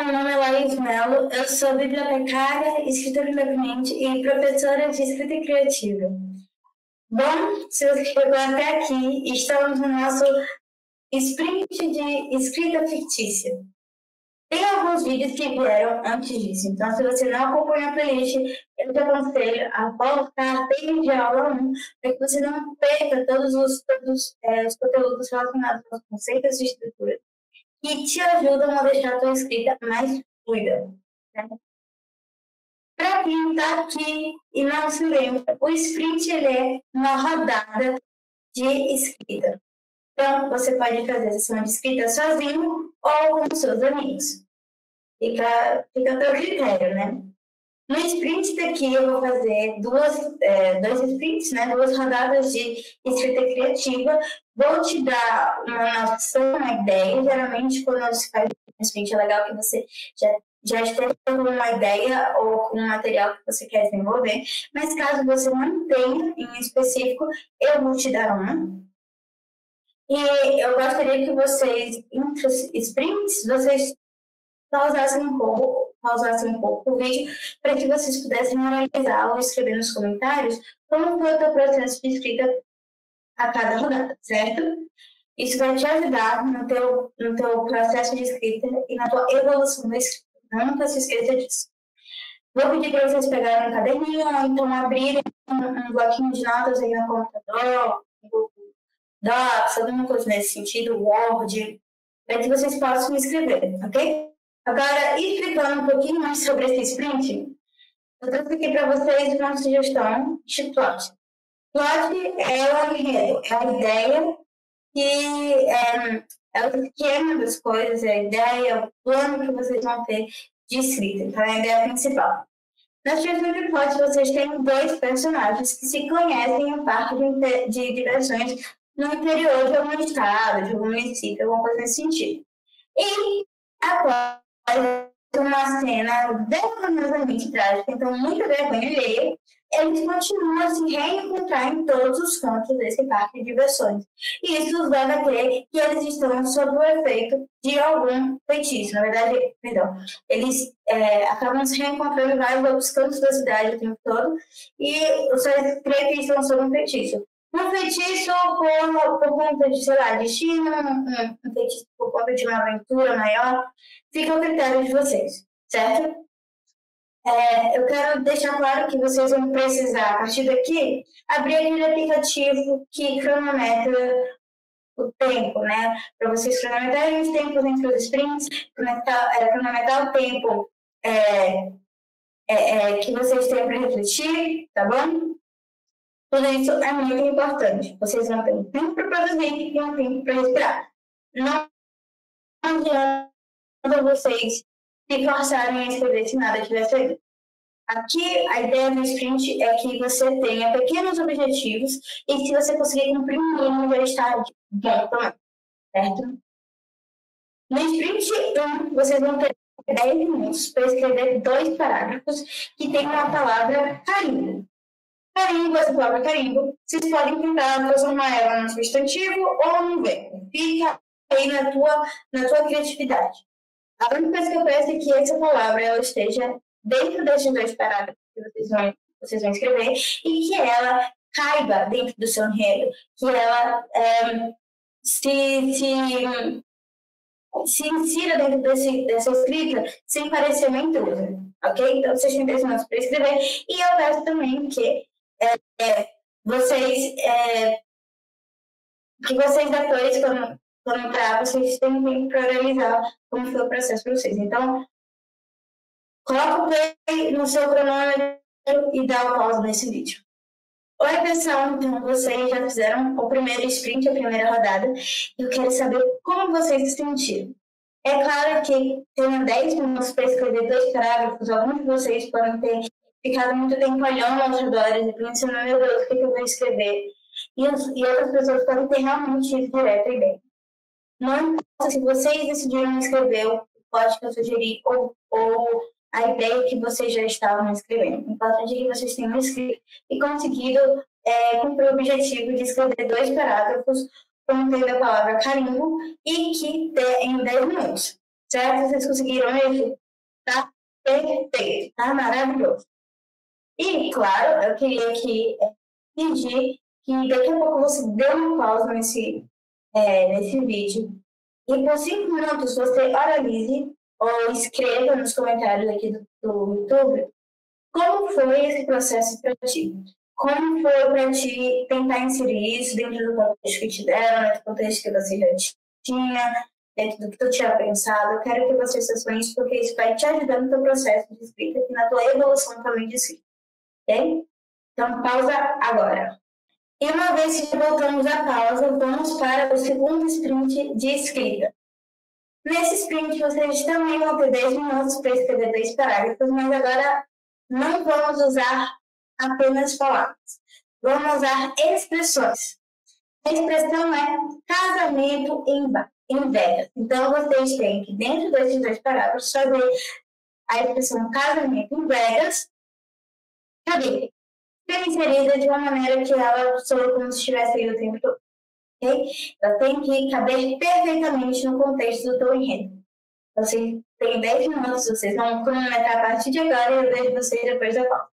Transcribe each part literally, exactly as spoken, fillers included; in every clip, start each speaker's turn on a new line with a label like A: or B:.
A: meu nome é Laís Mello, eu sou bibliotecária, escritora independente e professora de escrita criativa. Bom, se você chegou até aqui, estamos no nosso sprint de escrita fictícia. Tem alguns vídeos que vieram antes disso, então se você não acompanha a playlist, eu te aconselho a voltar desde a aula um, para que você não perca todos os, todos, é, os conteúdos relacionados aos conceitos de estrutura que te ajudam a deixar a tua escrita mais fluida. Né? Para quem está aqui e não se lembra, o sprint ele é uma rodada de escrita. Então, você pode fazer a sessão de escrita sozinho ou com seus amigos. Fica, fica a teu critério, né? No sprint daqui eu vou fazer duas, é, dois sprints, né? Duas rodadas de escrita criativa. Vou te dar uma noção, uma ideia. Geralmente, quando você faz um sprint, é legal que você já, já esteja com uma ideia ou com um material que você quer desenvolver. Mas caso você não tenha em específico, eu vou te dar uma. E eu gostaria que vocês, entre os sprints, vocês pausassem um pouco, pausassem um pouco o vídeo para que vocês pudessem analisar ou escrever nos comentários como foi o teu processo de escrita a cada rodada, certo? Isso vai te ajudar no teu, no teu processo de escrita e na tua evolução da escrita. Nunca se esqueça disso. Vou pedir para vocês pegarem um caderninho ou então abrirem um, um bloquinho de notas aí no computador, no Docs, alguma coisa nesse sentido, Word, para que vocês possam escrever, ok? Agora, explicando um pouquinho mais sobre esse sprint, eu trouxe aqui para vocês uma sugestão de plot. Plot é o enredo, é a ideia que é, é o esquema das coisas, é a ideia, o plano que vocês vão ter de escrita. Então, é a ideia principal. Na sugestão de plot, vocês têm dois personagens que se conhecem em um parque de, de diversões no interior de algum estado, de algum município, alguma coisa nesse sentido. E após uma cena vergonhosamente trágica, então muita vergonha alheia, eles continuam a se reencontrar em todos os cantos desse parque de diversões. E isso os leva a crer que eles estão sob o efeito de algum feitiço. Na verdade, perdão, eles é, acabam se reencontrando em vários outros cantos da cidade o tempo todo e os caras creem que estão sob um feitiço. Um feitiço por, por conta de, sei lá, destino, um, um feitiço por conta de uma aventura maior, fica ao critério de vocês, certo? É, eu quero deixar claro que vocês vão precisar, a partir daqui, abrir aquele aplicativo que cronometra o tempo, né? Para vocês cronometrarem os tempos entre os sprints, cronometrar, é, cronometrar o tempo é, é, é, que vocês têm para refletir, tá bom? Tudo isso é muito importante. Vocês vão ter um tempo para produzir e um tempo para respirar. Não adianta vocês se forçarem a escrever se nada tiver feito. Aqui, a ideia do sprint é que você tenha pequenos objetivos e se você conseguir cumprir um mínimo, já está bom também, certo? No sprint um, vocês vão ter dez minutos para escrever dois parágrafos que tem uma palavra carimbo. Carimbo, essa palavra carimbo, vocês podem tentar transformar ela num substantivo ou num verbo. Fica aí na tua, na tua criatividade. A única coisa que eu peço é que essa palavra ela esteja dentro desses dois parágrafos que vocês vão, vocês vão escrever e que ela caiba dentro do seu enredo, que ela é, se, se, se insira dentro desse, dessa escrita sem parecer uma intrusa, ok? Então, vocês têm dez minutos para escrever e eu peço também que é, é, vocês é, que vocês depois, quando, quando entrar, vocês têm tempo para organizar como foi o processo para vocês. Então, coloca o play no seu cronômetro e dá o pause nesse vídeo. Oi, pessoal, então vocês já fizeram o primeiro sprint, a primeira rodada, e eu quero saber como vocês se sentiram. É claro que tenho dez minutos para escrever dois parágrafos, alguns de vocês podem ter ficado muito tempo olhando as horas e pensando, meu Deus, o que, que eu vou escrever? E, os, e outras pessoas podem ter realmente ido direto à ideia. Não importa se vocês decidiram escrever o plot que eu sugeri ou, ou a ideia que vocês já estavam escrevendo. O importante é que vocês tenham escrito e conseguido é, cumprir o objetivo de escrever dois parágrafos contendo a palavra carimbo e que em dez minutos, Certo? Vocês conseguiram isso? Tá perfeito, tá maravilhoso. E, claro, eu queria aqui é, pedir que daqui a pouco você dê uma pausa nesse, é, nesse vídeo e por cinco minutos você oralize ou escreva nos comentários aqui do, do YouTube como foi esse processo para ti. Como foi para ti tentar inserir isso dentro do contexto que te deram, né, do contexto que você já tinha, dentro do que tu tinha pensado. Eu quero que você faça isso porque isso vai te ajudar no teu processo de escrita e na tua evolução também de escrita. Ok? Então, pausa agora. E uma vez que voltamos à pausa, vamos para o segundo sprint de escrita. Nesse sprint, vocês também vão ter dez minutos para escrever dois parágrafos, mas agora não vamos usar apenas palavras. Vamos usar expressões. A expressão é casamento em, em Vegas. Então, vocês têm que, dentro desses dois parágrafos, fazer a expressão casamento em Vegas. Cadê? Ser inserida de uma maneira que ela soe como se estivesse aí o tempo todo. Okay? Ela tem que caber perfeitamente no contexto do teu enredo. Vocês têm dez minutos, vocês vão cronometrar a partir de agora e eu vejo vocês depois da pausa.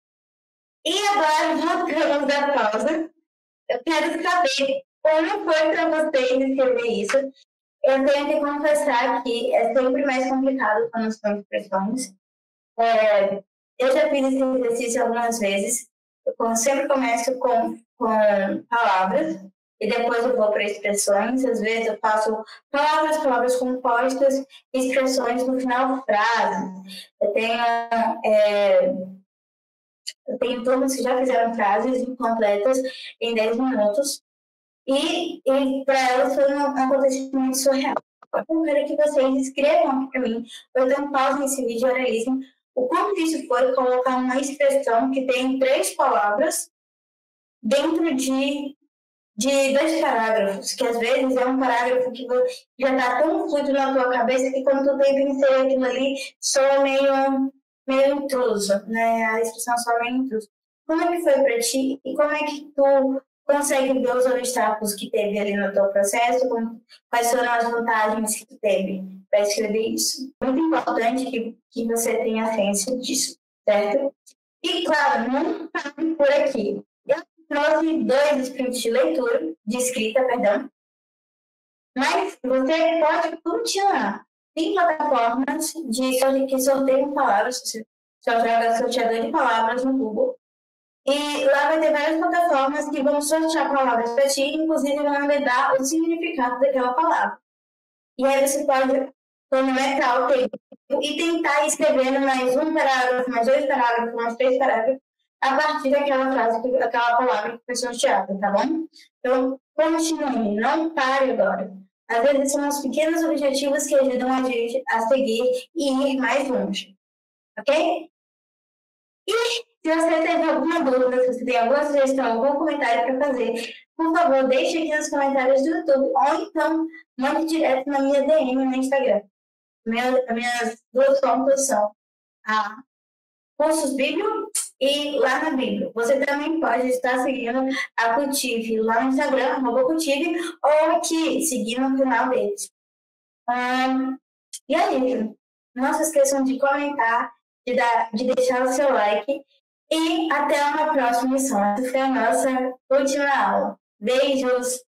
A: E agora, voltamos da pausa. Eu quero saber como foi para vocês escrever isso. Eu tenho que confessar que é sempre mais complicado quando são expressões. É, eu já fiz esse exercício algumas vezes. Eu sempre começo com, com palavras e depois eu vou para expressões. Às vezes eu faço palavras, palavras compostas, expressões no final frases. Eu tenho, é, eu tenho turmas que já fizeram frases incompletas em dez minutos e, e para elas foi um acontecimento surreal. Eu quero que vocês escrevam para mim, ou então pausem esse vídeo e oralizem o quanto isso foi colocar uma expressão que tem três palavras dentro de, de dois parágrafos, que às vezes é um parágrafo que já está tão fluido na tua cabeça que quando tu tenta inserir aquilo ali, soa meio, meio intruso, né? A expressão soa meio intruso. Como é que foi para ti e como é que tu consegue ver os obstáculos que teve ali no teu processo, quais foram as vantagens que tu teve para escrever isso? Muito importante que, que você tenha ciência disso, certo? E, claro, não pare por aqui. Eu trouxe dois sprints de leitura, de escrita, perdão, mas você pode continuar. Tem plataformas de, que sorteiam palavras, você só joga sorteador de palavras no Google, e lá vai ter várias plataformas que vão sortear palavras para ti, inclusive vão dar o significado daquela palavra. E aí você pode cronometrar o tempo e tentar escrever mais um parágrafo, mais dois parágrafos, mais três parágrafos, a partir daquela frase, daquela palavra que foi sorteada, tá bom? Então, continue, não pare agora. Às vezes são os pequenos objetivos que ajudam a gente a seguir e ir mais longe, ok? E se você teve alguma dúvida, se você tem alguma sugestão, algum comentário para fazer, por favor, deixe aqui nos comentários do YouTube ou então mande direto na minha D M no Instagram. Minha, minhas duas contas são a Cursos Bíblio e lá na Bíblia. Você também pode estar seguindo a Cultive lá no Instagram, arroba Cultive, ou aqui, seguindo o canal deles. Um, e é isso. Não se esqueçam de comentar, de, dar, de deixar o seu like. E até uma próxima lição. Essa foi a nossa última aula. Beijos!